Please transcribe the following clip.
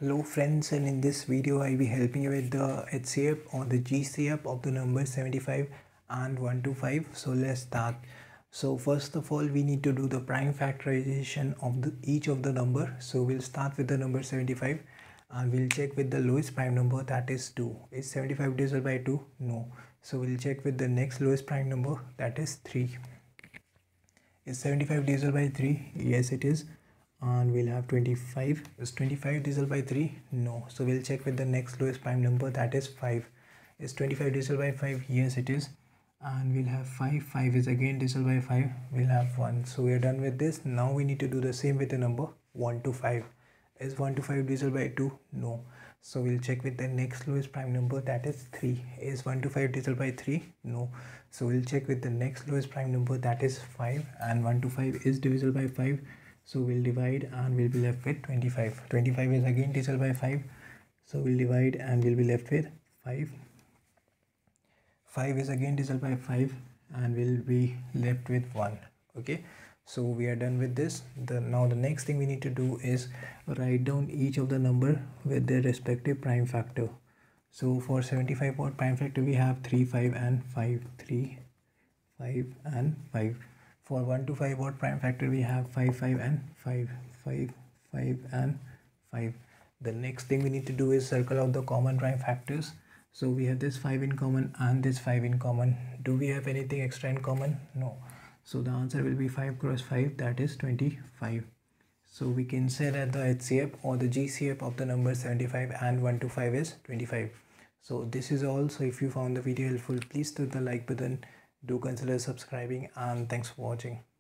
Hello friends, and in this video I'll be helping you with the HCF or the GCF of the numbers 75 and 125. So let's start. So first of all, we need to do the prime factorization of each of the number. So we'll start with the number 75 and we'll check with the lowest prime number, that is 2. Is 75 divisible by 2? No. So we'll check with the next lowest prime number, that is 3. Is 75 divisible by 3? Yes, it is. And we'll have 25. Is 25 divisible by 3? No. So we'll check with the next lowest prime number, that is 5. Is 25 divisible by 5? Yes, it is. And we'll have 5. 5 is again divisible by 5. We'll have 1. So we are done with this. Now we need to do the same with the number 1 to 5. Is 1 to 5 divisible by 2? No. So we'll check with the next lowest prime number, that is 3. Is 1 to 5 divisible by 3? No. So we'll check with the next lowest prime number, that is 5. And 1 to 5 is divisible by 5. So we'll divide and we'll be left with 25. 25 is again divisible by 5. So we'll divide and we'll be left with 5. 5 is again divisible by 5 and we'll be left with 1. Okay. So we are done with this. Now the next thing we need to do is write down each of the number with their respective prime factor. So for 75, what prime factor we have? 3, 5 and 5. 3, 5 and 5. For 1 to 5, what prime factor we have? 5, 5 and 5. 5, 5 and 5. The next thing we need to do is circle out the common prime factors. So we have this 5 in common and this 5 in common. Do we have anything extra in common? No. So the answer will be 5 cross 5, that is 25. So we can say that the HCF or the GCF of the number 75 and 1 to 5 is 25. So this is all. So if you found the video helpful, please hit the like button. Do consider subscribing, and thanks for watching.